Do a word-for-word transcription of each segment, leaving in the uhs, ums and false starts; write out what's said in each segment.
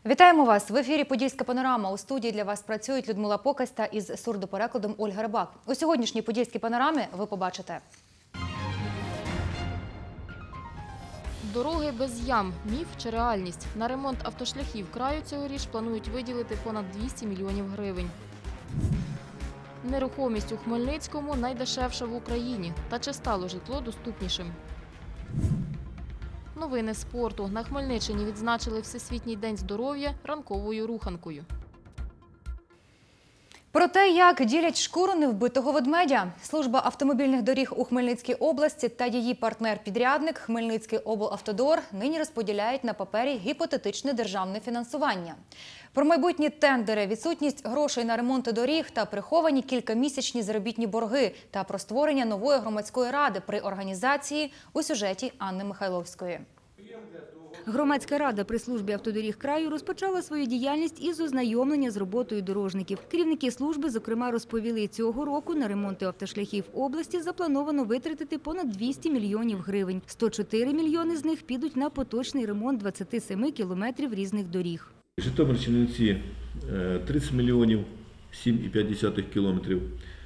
Вітаємо вас! В ефірі «Подільська панорама». У студії для вас працюють Людмила Покась та із сурдоперекладом Ольга Рибак. У сьогоднішній «Подільській панорамі» ви побачите. Дороги без ям – міф чи реальність? На ремонт автошляхів краю цьогоріч планують виділити понад двісті мільйонів гривень. Нерухомість у Хмельницькому найдешевша в Україні. Та чи стало житло доступнішим? Новини спорту. На Хмельниччині відзначили Всесвітній день здоров'я ранковою руханкою. Про те, як ділять шкуру невбитого ведмедя. Служба автомобільних доріг у Хмельницькій області та її партнер-підрядник Хмельницький облавтодор нині розподіляють на папері гіпотетичне державне фінансування. Про майбутні тендери, відсутність грошей на ремонти доріг та приховані кількамісячні заробітні борги та про створення нової громадської ради при організації у сюжеті Анни Михайловської. Громадська рада при службі автодоріг краю розпочала свою діяльність із ознайомлення з роботою дорожників. Керівники служби, зокрема, розповіли, цього року на ремонти автошляхів області заплановано витратити понад двісті мільйонів гривень. сто чотири мільйони з них підуть на поточний ремонт двадцяти семи кілометрів різних доріг. Житомир-Чернівці – тридцять мільйонів, сім цілих п'ять десятих кілометрів.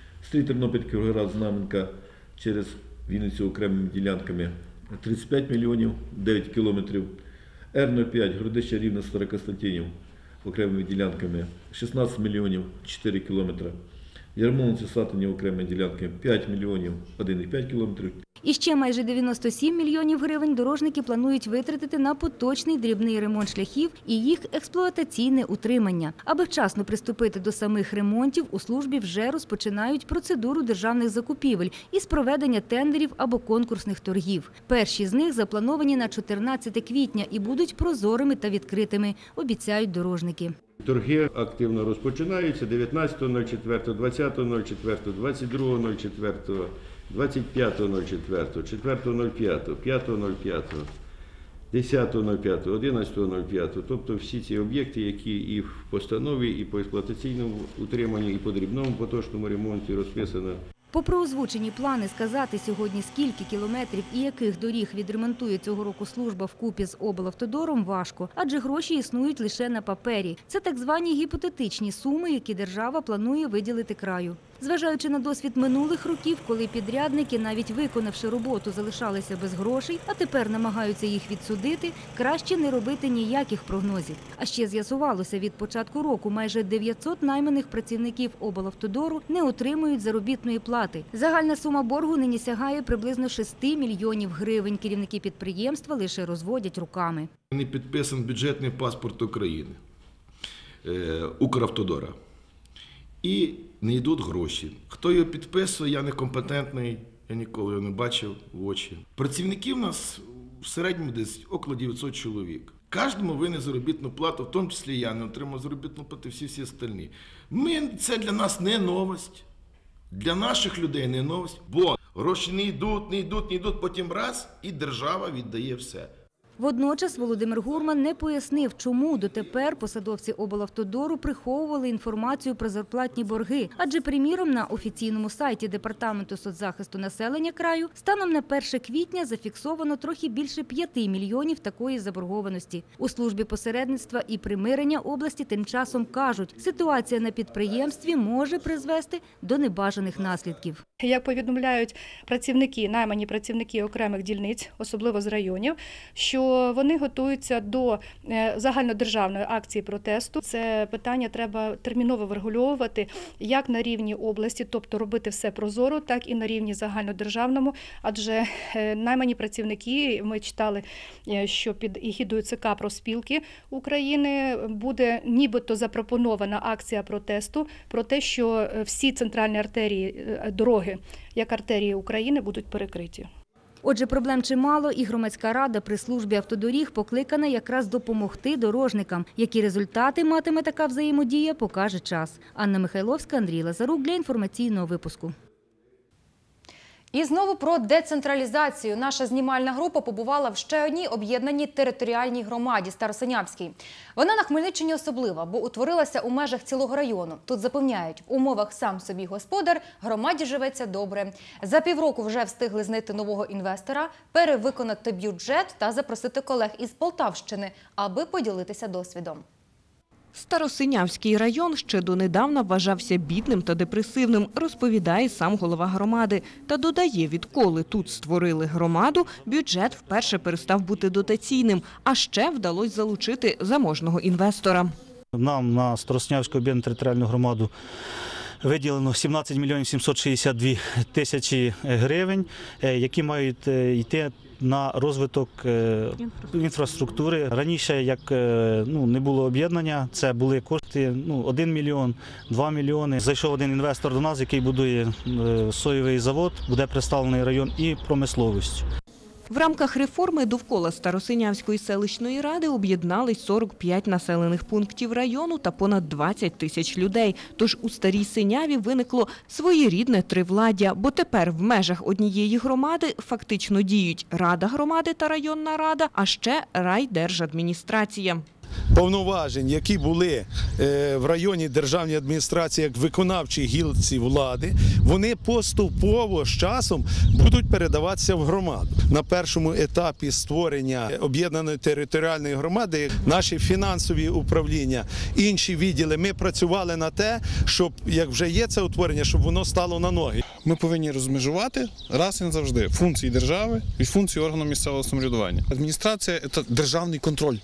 Стрій-Тернопіль-Кіровоград-Знам'янка через Вінницю окремими ділянками – тридцять п'ять мільйонів, дев'ять кілометрів. Ер нуль п'ять Городища-Рівне-Старокостянтинів окремими ділянками – шістнадцять мільйонів, чотири кілометри. Ярмолинці-Сатинів окремими ділянками – п'ять мільйонів, один цілих п'ять кілометрів. І ще майже дев'яносто сім мільйонів гривень дорожники планують витратити на поточний дрібний ремонт шляхів і їх експлуатаційне утримання. Аби вчасно приступити до самих ремонтів, у службі вже розпочинають процедуру державних закупівель із проведення тендерів або конкурсних торгів. Перші з них заплановані на чотирнадцяте квітня і будуть прозорими та відкритими, обіцяють дорожники. Торги активно розпочинаються дев'ятнадцятого четвертого, двадцятого четвертого, двадцять другого четвертого, двадцять п'ятого четвертого, четвертого п'ятого, п'ятого п'ятого, десятого п'ятого, одинадцятого п'ятого. Тобто всі ці об'єкти, які і в постанові, і по експлуатаційному утриманню, і по дрібному поточному ремонті розписано. Попри озвучені плани сказати сьогодні, скільки кілометрів і яких доріг відремонтує цього року служба вкупі з облавтодором, важко, адже гроші існують лише на папері. Це так звані гіпотетичні суми, які держава планує виділити краю. Зважаючи на досвід минулих років, коли підрядники, навіть виконавши роботу, залишалися без грошей, а тепер намагаються їх відсудити, краще не робити ніяких прогнозів. А ще з'ясувалося, від початку року майже дев'ятсот найманих працівників облавтодору не отримують заробітної плати. Загальна сума боргу нині сягає приблизно шести мільйонів гривень. Керівники підприємства лише розводять руками. Не підписаний бюджетний паспорт України, Укравтодора. І не йдуть гроші. Хто його підписує, я некомпетентний, я ніколи його не бачив в очі. Працівників у нас в середньому десь около дев'ятсот чоловік. Кожному винен заробітну плату, в тому числі я не отримав заробітну плату, всі-всі остальні. Ми, це для нас не новость, для наших людей не новость, бо гроші не йдуть, не йдуть, не йдуть, потім раз і держава віддає все. Водночас Володимир Гурман не пояснив, чому дотепер посадовці облавтодору приховували інформацію про зарплатні борги. Адже, приміром, на офіційному сайті Департаменту соцзахисту населення краю станом на перше квітня зафіксовано трохи більше п'яти мільйонів такої заборгованості. У службі посередництва і примирення області тим часом кажуть, ситуація на підприємстві може призвести до небажаних наслідків. Як повідомляють працівники, наймані працівники окремих дільниць, особливо з районів, що вони готуються до загальнодержавної акції протесту. Це питання треба терміново врегульовувати як на рівні області, тобто робити все прозоро, так і на рівні загальнодержавному. Адже наймані працівники, ми читали, що під егідою ЦК профспілки України буде нібито запропонована акція протесту про те, що всі центральні артерії дороги, як артерії України, будуть перекриті. Отже, проблем чимало, і громадська рада при службі автодоріг покликана якраз допомогти дорожникам. Які результати матиме така взаємодія, покаже час. Анна Михайловська, Андрій Лазарук для інформаційного випуску. І знову про децентралізацію. Наша знімальна група побувала в ще одній об'єднаній територіальній громаді – Старосинявській. Вона на Хмельниччині особлива, бо утворилася у межах цілого району. Тут запевняють, у умовах «сам собі господар» громаді живеться добре. За півроку вже встигли знайти нового інвестора, перевиконати бюджет та запросити колег із Полтавщини, аби поділитися досвідом. Старосинявський район ще донедавна вважався бідним та депресивним, розповідає сам голова громади. Та додає, відколи тут створили громаду, бюджет вперше перестав бути дотаційним, а ще вдалося залучити заможного інвестора. Нам на Старосинявську об'єднану територіальну громаду виділено сімнадцять мільйонів сімсот шістдесят дві тисячі гривень, які мають йти на розвиток інфраструктури. Раніше, як ну, не було об'єднання, це були кошти ну, один мільйон, два мільйони. Зайшов один інвестор до нас, який будує соєвий завод, буде представлений район і промисловістю. В рамках реформи довкола Старосинявської селищної ради об'єднались сорок п'ять населених пунктів району та понад двадцять тисяч людей. Тож у Старій Синяві виникло своєрідне тривладдя, бо тепер в межах однієї громади фактично діють рада громади та районна рада, а ще райдержадміністрація. Повноважень, які були в районі державної адміністрації як виконавчій гілці влади, вони поступово з часом будуть передаватися в громаду. На першому етапі створення об'єднаної територіальної громади наші фінансові управління, інші відділи, ми працювали на те, щоб, як вже є це утворення, щоб воно стало на ноги. Ми повинні розмежувати раз і назавжди функції держави і функції органу місцевого самоврядування. Адміністрація – це державний контроль.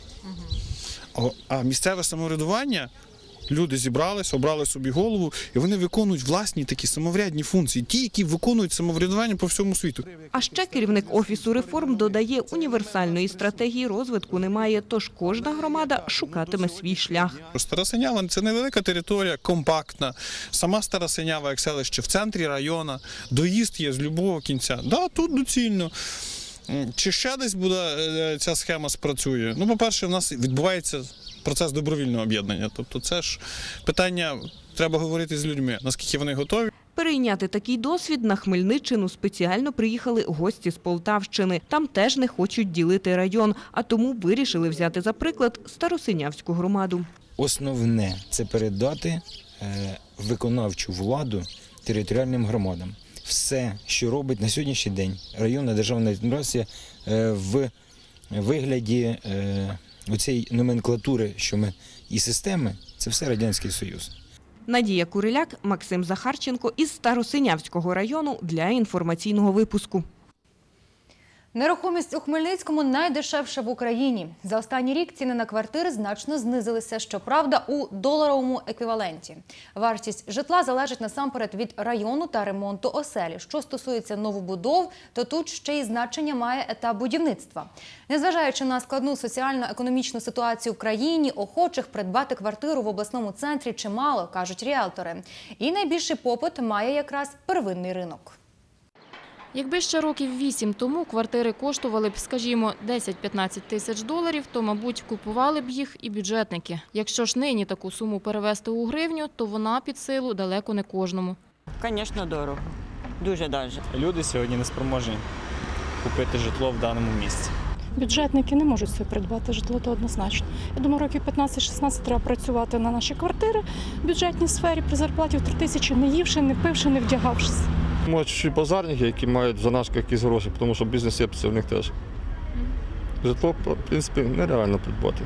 А місцеве самоврядування, люди зібрались, обрали собі голову, і вони виконують власні такі самоврядні функції, ті, які виконують самоврядування по всьому світу. А ще керівник Офісу реформ додає, універсальної стратегії розвитку немає, тож кожна громада шукатиме свій шлях. Стара Синява – це невелика територія, компактна. Сама Стара Синява, як селище, в центрі району, доїзд є з любого кінця. Да, тут доцільно. Чи ще десь буде ця схема спрацює? Ну, по-перше, в нас відбувається процес добровільного об'єднання. Тобто це ж питання, треба говорити з людьми, наскільки вони готові. Перейняти такий досвід на Хмельниччину спеціально приїхали гості з Полтавщини. Там теж не хочуть ділити район, а тому вирішили взяти за приклад Старосинявську громаду. Основне – це передати виконавчу владу територіальним громадам. Все, що робить на сьогоднішній день районна державна адміністрація в вигляді оцієї номенклатури, що ми і системи, це все Радянський Союз. Надія Куриляк, Максим Захарченко із Старосинявського району для інформаційного випуску. Нерухомість у Хмельницькому найдешевша в Україні. За останній рік ціни на квартири значно знизилися, щоправда, у доларовому еквіваленті. Вартість житла залежить насамперед від району та ремонту оселі. Що стосується новобудов, то тут ще й значення має етап будівництва. Незважаючи на складну соціально-економічну ситуацію в країні, охочих придбати квартиру в обласному центрі чимало, кажуть ріелтори. І найбільший попит має якраз первинний ринок. Якби ще років вісім тому квартири коштували б, скажімо, десять-п'ятнадцять тисяч доларів, то, мабуть, купували б їх і бюджетники. Якщо ж нині таку суму перевести у гривню, то вона під силу далеко не кожному. Звісно, дорого. Дуже навіть. Люди сьогодні не спроможні купити житло в даному місці. Бюджетники не можуть собі придбати житло, то однозначно. Я думаю, років п'ятнадцять-шістнадцять треба працювати на наші квартири в бюджетній сфері при зарплаті в три тисячі, не ївши, не пивши, не вдягавшись. Може, базарники, які мають заначку якісь гроші, тому що бізнес сипеться в них теж. Житло, в принципі, нереально придбати.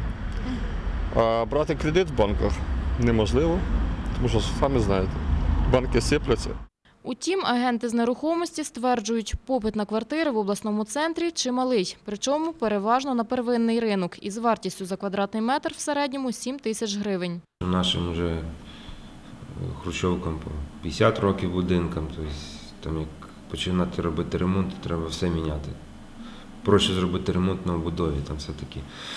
А брати кредит в банках неможливо, тому що, самі знаєте, банки сипляться. Утім, агенти з нерухомості стверджують, попит на квартири в обласному центрі чималий, причому переважно на первинний ринок із вартістю за квадратний метр в середньому сім тисяч гривень. Нашим вже хрущовкам по п'ятдесят років будинкам, тобто там як починати робити ремонт, то треба все міняти. Проще зробити ремонт на обудові, там все-таки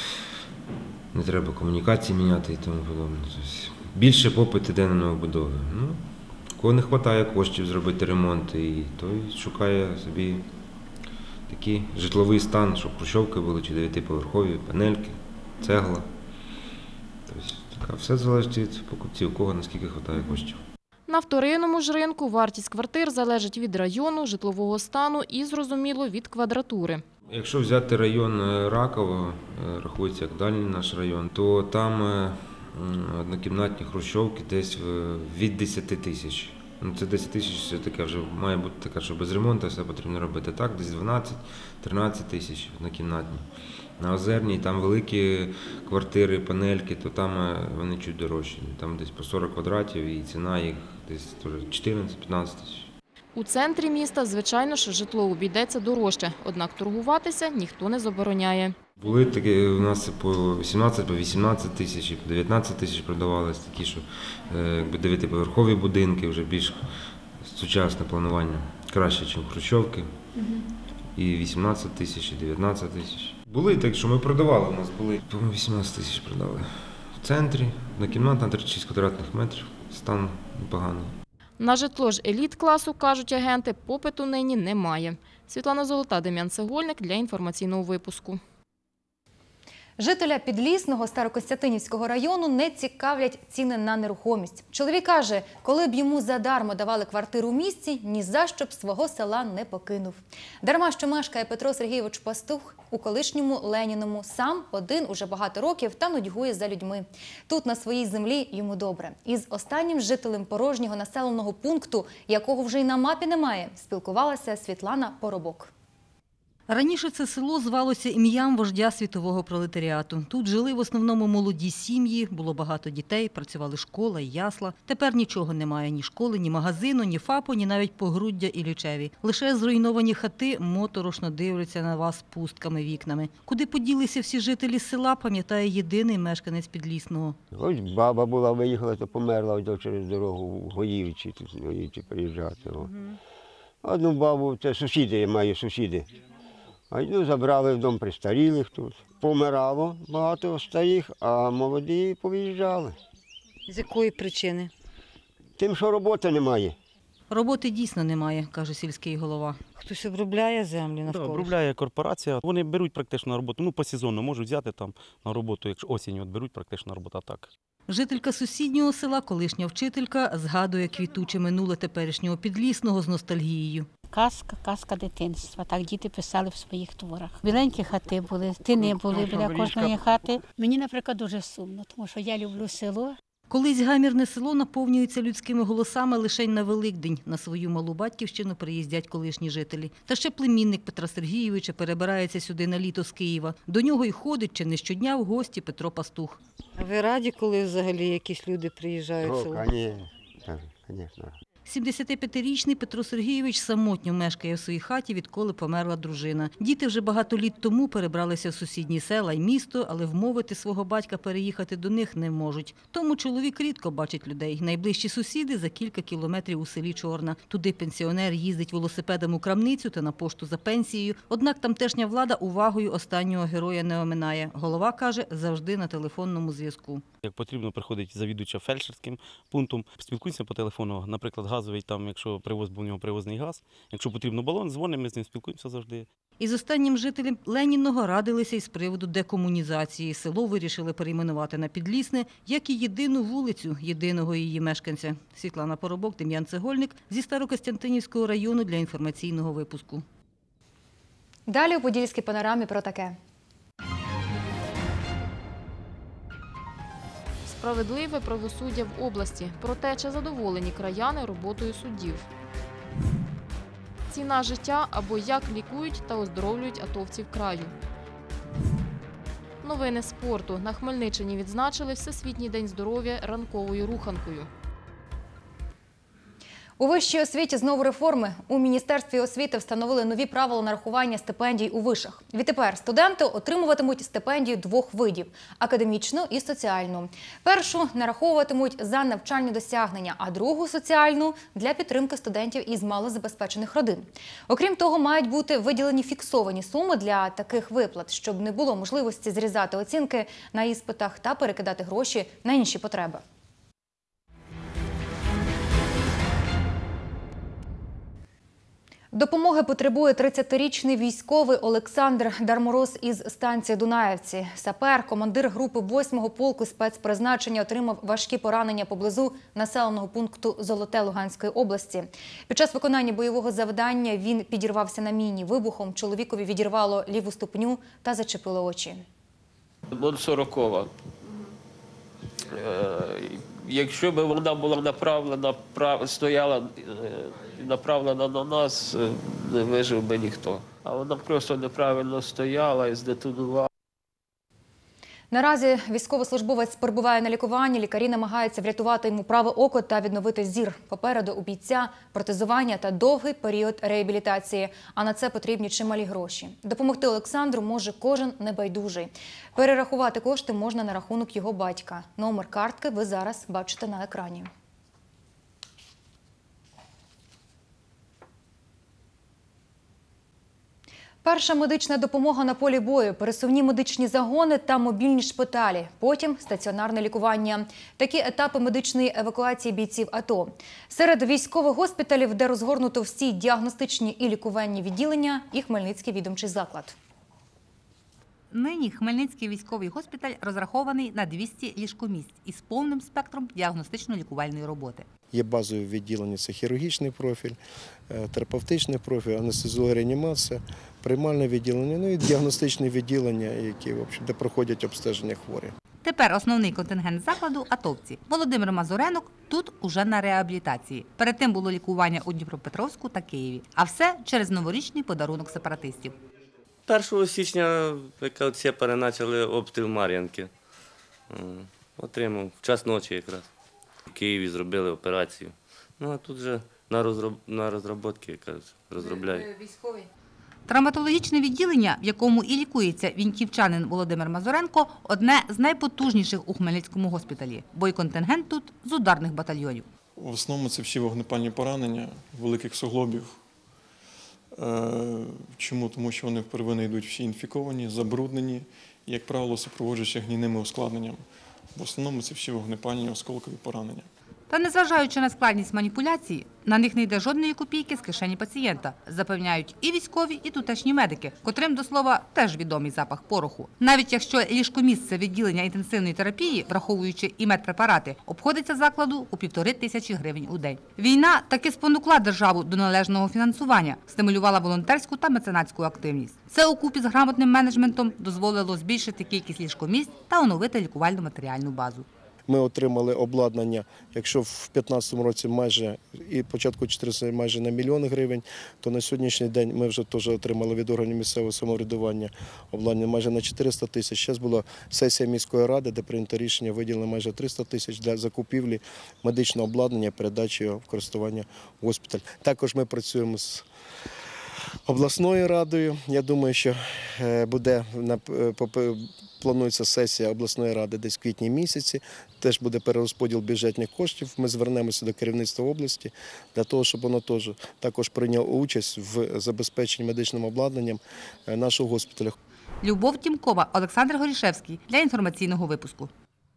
не треба комунікації міняти і тому подобне. Тобто більше попит іде на новобудови. Ну, кого не вистачає коштів зробити ремонт, і той шукає собі такий житловий стан, щоб хрущовки були, чи дев'ятиповерхові, панельки, цегла. Тобто, все залежить від покупців, у кого наскільки вистачає коштів. На вторинному ж ринку вартість квартир залежить від району, житлового стану і, зрозуміло, від квадратури. Якщо взяти район Раково, рахується як дальній наш район, то там однокімнатні хрущовки десь від десяти тисяч Ну, це десять тисяч, це таке вже має бути така, що без ремонту все потрібно робити. Так, десь дванадцять-тринадцять тисяч на кімнатні. На Озерній там великі квартири, панельки, то там вони чуть дорожчі. Там десь по сорок квадратів і ціна їх десь чотирнадцять-п'ятнадцять тисяч. У центрі міста, звичайно ж, житло обійдеться дорожче, однак торгуватися ніхто не забороняє. Були такі, у нас по вісімнадцять, по вісімнадцять тисяч, по дев'ятнадцять тисяч продавалися, такі, що якби дев'ятиповерхові будинки, вже більш сучасне планування, краще, ніж хрущовки. І вісімнадцять тисяч, і дев'ятнадцять тисяч. Були так, що ми продавали, у нас були, по-моєму, вісімнадцять тисяч продали. В центрі, на кімната, тридцять шість квадратних метрів, стан непоганий. На житло ж еліт-класу, кажуть агенти, попиту нині немає. Світлана Золота, Дем'ян Цегольник для інформаційного випуску. Жителя Підлісного Старокостянтинівського району не цікавлять ціни на нерухомість. Чоловік каже, коли б йому задармо давали квартиру в місті, ні за що б свого села не покинув. Дарма, що мешкає Петро Сергійович Пастух у колишньому Леніному, сам один уже багато років та нудьгує за людьми. Тут на своїй землі йому добре. Із останнім жителем порожнього населеного пункту, якого вже й на мапі немає, спілкувалася Світлана Поробок. Раніше це село звалося ім'ям вождя світового пролетаріату. Тут жили в основному молоді сім'ї, було багато дітей, працювали школа і ясла. Тепер нічого немає, ні школи, ні магазину, ні ФАПу, ні навіть Погруддя і Лючеві. Лише зруйновані хати моторошно дивляться на вас пустками вікнами. Куди поділися всі жителі села, пам'ятає єдиний мешканець Підлісного. Ось баба була, виїхала, то померла ось через дорогу в Гоївці, тут в Гоївці приїжджати. Угу. Одну бабу, це сусіди, я маю сусіди. А йду, забрали в дом престарілих тут. Помирало багато старих, а молоді повиїжджали. З якої причини? Тим, що роботи немає. Роботи дійсно немає, каже сільський голова. Хтось обробляє землю навколо? Так, обробляє корпорація. Вони беруть практично на роботу, ну по сезону можуть взяти там на роботу, якщо осінь от беруть практично на роботу, а так. Жителька сусіднього села, колишня вчителька, згадує квітуче минуле теперішнього Підлісного з ностальгією. Казка, казка дитинства. Так діти писали в своїх творах. Біленькі хати були, тини були біля кожної хати. Мені, наприклад, дуже сумно, тому що я люблю село. Колись гамірне село наповнюється людськими голосами лише на Великдень. На свою малу батьківщину приїздять колишні жителі. Та ще племінник Петра Сергійовича перебирається сюди на літо з Києва. До нього й ходить чи не щодня в гості Петро Пастух. А ви раді, коли взагалі якісь люди приїжджають в село? Так, звісно. сімдесятип'ятирічний Петро Сергійович самотньо мешкає в своїй хаті, відколи померла дружина. Діти вже багато літ тому перебралися в сусідні села й місто, але вмовити свого батька переїхати до них не можуть. Тому чоловік рідко бачить людей. Найближчі сусіди за кілька кілометрів у селі Чорна. Туди пенсіонер їздить велосипедом у крамницю та на пошту за пенсією. Однак тамтешня влада увагою останнього героя не оминає. Голова каже, завжди на телефонному зв'язку. Як потрібно, приходить завідувача фельдшерським пунктом, спілкуємося по телефону, наприклад, газовий, там, якщо привоз, бо у нього привозний газ, якщо потрібно балон, дзвонимо, ми з ним спілкуємося завжди. Із останнім жителем Ленінного радилися із приводу декомунізації. Село вирішили перейменувати на Підлісне, як і єдину вулицю єдиного її мешканця. Світлана Поробок, Дем'ян Цегольник зі Старокостянтинівського району для інформаційного випуску. Далі у Подільській панорамі про таке. Справедливе правосуддя в області. Проте, чи задоволені краяни роботою суддів? Ціна життя або як лікують та оздоровлюють атовців краю. Новини спорту. На Хмельниччині відзначили Всесвітній день здоров'я ранковою руханкою. У вищій освіті знову реформи. У Міністерстві освіти встановили нові правила нарахування стипендій у вишах. Відтепер студенти отримуватимуть стипендію двох видів – академічну і соціальну. Першу нараховуватимуть за навчальні досягнення, а другу – соціальну – для підтримки студентів із малозабезпечених родин. Окрім того, мають бути виділені фіксовані суми для таких виплат, щоб не було можливості зрізати оцінки на іспитах та перекидати гроші на інші потреби. Допомоги потребує тридцятирічний військовий Олександр Дармороз із станції Дунаєвці. Сапер, командир групи восьмого полку спецпризначення, отримав важкі поранення поблизу населеного пункту Золоте Луганської області. Під час виконання бойового завдання він підірвався на міні. Вибухом чоловікові відірвало ліву ступню та зачепило очі. Буду сорокова. якщо б вона була направлена, прав- стояла е, направлена на нас, е, не вижив би ніхто. А вона просто неправильно стояла і здетонувала. Наразі військовослужбовець перебуває на лікуванні. Лікарі намагаються врятувати йому праве око та відновити зір. Попереду у бійця протезування та довгий період реабілітації. А на це потрібні чималі гроші. Допомогти Олександру може кожен небайдужий. Перерахувати кошти можна на рахунок його батька. Номер картки ви зараз бачите на екрані. Перша медична допомога на полі бою, пересувні медичні загони та мобільні шпиталі. Потім стаціонарне лікування. Такі етапи медичної евакуації бійців АТО. Серед військових госпіталів, де розгорнуто всі діагностичні і лікувальні відділення, і Хмельницький відомчий заклад. Нині Хмельницький військовий госпіталь розрахований на двісті ліжкомісць із повним спектром діагностично-лікувальної роботи. Є базові відділення – це хірургічний профіль, терапевтичний профіль, анестезіологія, реанімація, приймальне відділення, ну і діагностичні відділення, які, в общем, де проходять обстеження хворих. Тепер основний контингент закладу – атовці. Володимир Мазуренок тут уже на реабілітації. Перед тим було лікування у Дніпропетровську та Києві. А все через новорічний подарунок сепаратистів. першого січня, як всі переначали обстріл Мар'янки. Отримав в час ночі якраз. В Києві зробили операцію. Ну а тут вже на, розроб... на розробки, якраз розробляють. Військовий? Травматологічне відділення, в якому і лікується віньківчанин Володимир Мазуренко, одне з найпотужніших у Хмельницькому госпіталі. Бо й контингент тут з ударних батальйонів. В основному це всі вогнепальні поранення великих суглобів. Чому? Тому що вони впервини йдуть всі інфіковані, забруднені, і, як правило, супроводжуються гнійними ускладненнями. В основному це всі вогнепальні осколкові поранення. Та незважаючи на складність маніпуляції, на них не йде жодної копійки з кишені пацієнта, запевняють і військові, і тутешні медики, котрим, до слова, теж відомий запах пороху. Навіть якщо ліжкомісце відділення інтенсивної терапії, враховуючи і медпрепарати, обходиться закладу у півтори тисячі гривень у день. Війна таки спонукла державу до належного фінансування, стимулювала волонтерську та меценатську активність. Це укупі з грамотним менеджментом дозволило збільшити кількість ліжкомісць та оновити лікувальну матеріальну базу. Ми отримали обладнання, якщо в дві тисячі п'ятнадцятому році майже і початку чотирнадцятого майже на мільйон гривень, то на сьогоднішній день ми вже теж отримали від органів місцевого самоврядування обладнання майже на чотириста тисяч. Зараз була сесія міської ради, де прийнято рішення виділено майже триста тисяч для закупівлі медичного обладнання, передачі його в користування в госпіталь. Також ми працюємо з обласною радою. Я думаю, що буде планується сесія обласної ради десь в квітні місяці. Теж буде перерозподіл бюджетних коштів. Ми звернемося до керівництва області для того, щоб воно теж також прийняло участь в забезпеченні медичним обладнанням нашого госпіталю. Любов Тімкова, Олександр Горішевський для інформаційного випуску.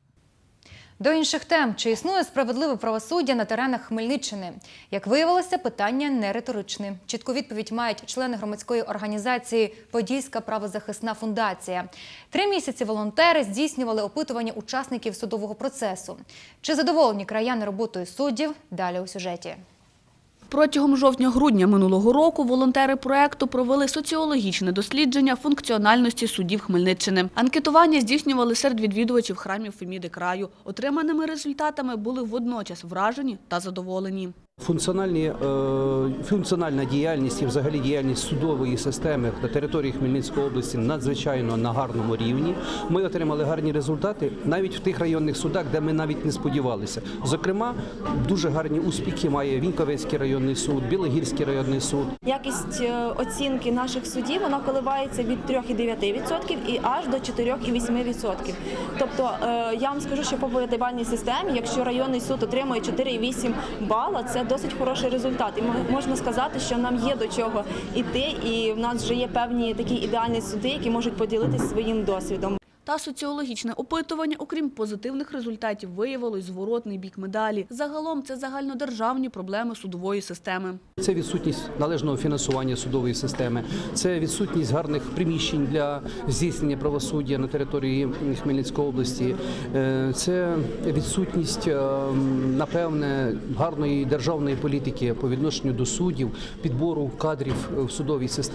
До інших тем. Чи існує справедливе правосуддя на теренах Хмельниччини? Як виявилося, питання не риторичне. Чітку відповідь мають члени громадської організації «Подільська правозахисна фундація». Три місяці волонтери здійснювали опитування учасників судового процесу. Чи задоволені краяни роботою суддів? Далі у сюжеті. Протягом жовтня-грудня минулого року волонтери проєкту провели соціологічне дослідження функціональності судів Хмельниччини. Анкетування здійснювали серед відвідувачів храмів Феміди краю. Отриманими результатами були водночас вражені та задоволені. Функціональні, е, функціональна діяльність і взагалі діяльність судової системи на території Хмельницької області надзвичайно на гарному рівні. Ми отримали гарні результати навіть в тих районних судах, де ми навіть не сподівалися. Зокрема, дуже гарні успіхи має Віньковецький районний суд, Білогірський районний суд. Якість оцінки наших судів, вона коливається від трьох цілих дев'яти десятих відсотка і аж до чотирьох цілих вісьми десятих відсотка. Тобто, я вам скажу, що по дев'ятибальній системі, якщо районний суд отримує чотири цілих вісім бала, це досить хороший результат. І можна сказати, що нам є до чого йти, і в нас вже є певні такі ідеальні суди, які можуть поділитися своїм досвідом. Та соціологічне опитування, окрім позитивних результатів, виявило й зворотний бік медалі. Загалом це загальнодержавні проблеми судової системи. Це відсутність належного фінансування судової системи, це відсутність гарних приміщень для здійснення правосуддя на території Хмельницької області, це відсутність, напевне, гарної державної політики по відношенню до суддів, підбору кадрів в судовій системі.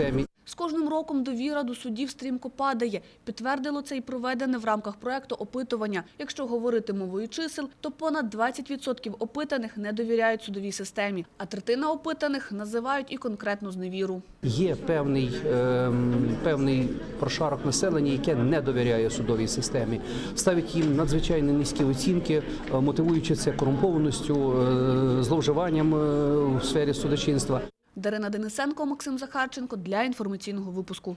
З кожним роком довіра до суддів стрімко падає. Підтвердило це і проведене в рамках проекту опитування. Якщо говорити мовою чисел, то понад двадцять відсотків опитаних не довіряють судовій системі, а третина опитаних називають і конкретну зневіру. Є певний, е, певний прошарок населення, яке не довіряє судовій системі, ставить їм надзвичайно низькі оцінки, мотивуючи це корумпованістю, е, зловживанням е, у сфері судочинства. Дарина Денисенко, Максим Захарченко для інформаційного випуску.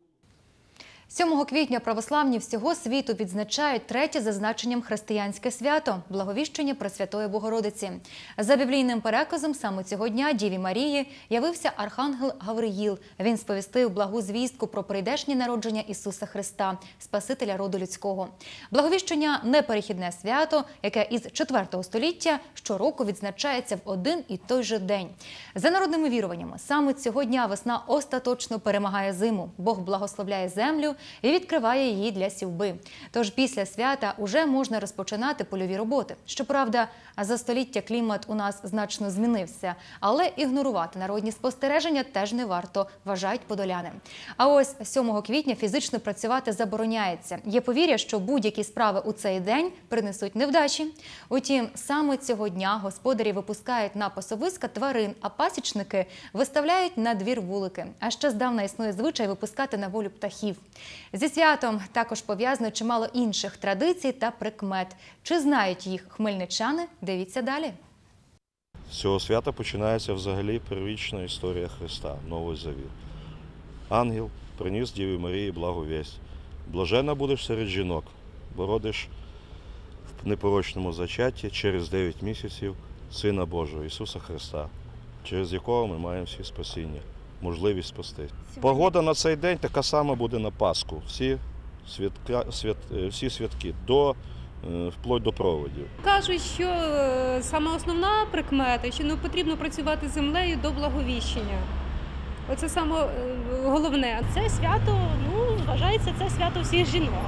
сьомого квітня православні всього світу відзначають третє за значенням християнське свято – Благовіщення Пресвятої Богородиці. За біблійним переказом саме цього дня Діві Марії явився архангел Гавриїл. Він сповістив благу звістку про прийдешнє народження Ісуса Христа, Спасителя роду людського. Благовіщення – неперехідне свято, яке із четвертого століття щороку відзначається в один і той же день. За народними віруваннями, саме цього дня весна остаточно перемагає зиму. Бог благословляє землю і відкриває її для сівби. Тож після свята уже можна розпочинати польові роботи. Щоправда, за століття клімат у нас значно змінився, але ігнорувати народні спостереження теж не варто, вважають подоляни. А ось сьомого квітня фізично працювати забороняється. Є повір'я, що будь-які справи у цей день принесуть невдачі. Утім, саме цього дня господарі випускають на пасовиська тварин, а пасічники виставляють на двір вулики. А ще здавна існує звичай випускати на волю птахів. Зі святом також пов'язано чимало інших традицій та прикмет. Чи знають їх хмельничани? Дивіться далі. З цього свята починається взагалі первічна історія Христа, Новий Завіт. Ангел приніс Діві Марії благу вість. Блаженна будеш серед жінок, бо родиш в непорочному зачатті через дев'ять місяців Сина Божого, Ісуса Христа, через якого ми маємо всі спасіння, можливість спасти. Погода на цей день така сама буде на Пасху. Всі, святка, свят, всі святки, до, вплоть до проводів. Кажуть, що саме основна прикмета, що не потрібно працювати з землею до Благовіщення. Оце саме головне. Це свято, ну, вважається, це свято всіх жінок.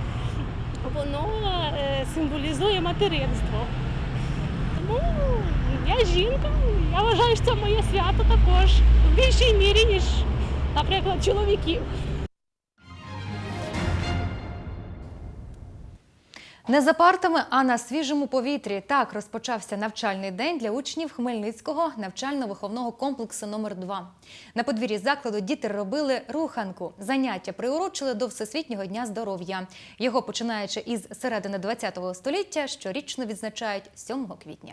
Воно символізує материнство. Тому я жінка, я вважаю, що це моє свято також. В більшій мірі, ніж, наприклад, чоловіків. Не за партами, а на свіжому повітрі. Так розпочався навчальний день для учнів Хмельницького навчально-виховного комплексу номер два. На подвір'ї закладу діти робили руханку. Заняття приурочили до Всесвітнього дня здоров'я. Його, починаючи із середини ХХ століття, щорічно відзначають сьомого квітня.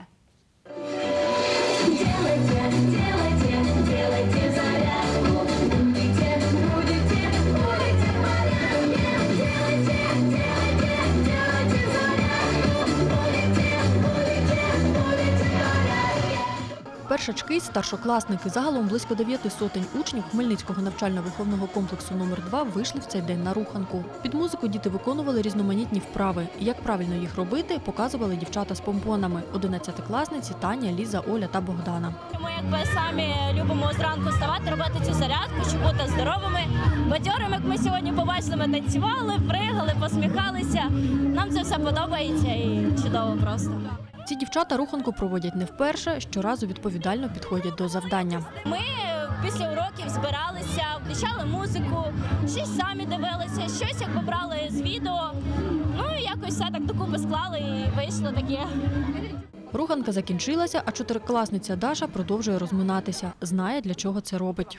Першачки, старшокласники, загалом близько дев'яти сотень учнів Хмельницького навчально-виховного комплексу номер два вийшли в цей день на руханку. Під музику діти виконували різноманітні вправи. Як правильно їх робити, показували дівчата з помпонами – одинадцятикласниці Таня, Ліза, Оля та Богдана. Ми якби самі любимо зранку вставати, робити цю зарядку, щоб бути здоровими, бадьорими. Як ми сьогодні побачили, ми танцювали, пригали, посміхалися. Нам це все подобається і чудово просто. Ці дівчата руханку проводять не вперше, щоразу відповідально підходять до завдання. Ми після уроків збиралися, включали музику, щось самі дивилися, щось якби брали з відео. Ну і якось все так докупи склали і вийшло таке. Руханка закінчилася, а чотирикласниця Даша продовжує розминатися. Знає, для чого це робить.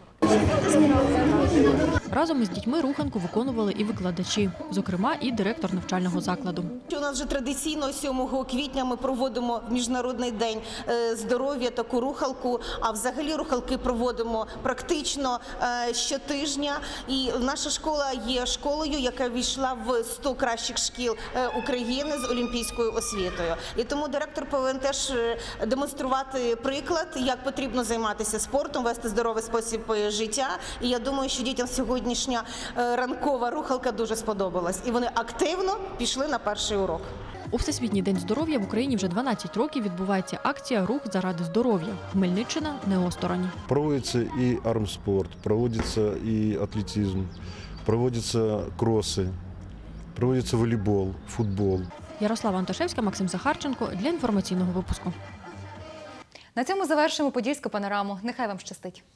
Разом із дітьми руханку виконували і викладачі, зокрема і директор навчального закладу. У нас вже традиційно сьомого квітня ми проводимо Міжнародний день здоров'я, таку рухалку, а взагалі рухалки проводимо практично щотижня. І наша школа є школою, яка війшла в сто кращих шкіл України з олімпійською освітою. І тому директор повинен теж демонструвати приклад, як потрібно займатися спортом, вести здоровий спосіб життя. І я думаю, що дітям сьогоднішня ранкова рухалка дуже сподобалась. І вони активно пішли на перший урок. У Всесвітній день здоров'я в Україні вже дванадцять років відбувається акція «Рух заради здоров'я». Хмельниччина не осторонь. Проводиться і армспорт, проводиться і атлетизм, проводяться кроси, проводиться волейбол, футбол. Ярослава Антошевська, Максим Захарченко для інформаційного випуску. На цьому завершимо подільську панораму. Нехай вам щастить.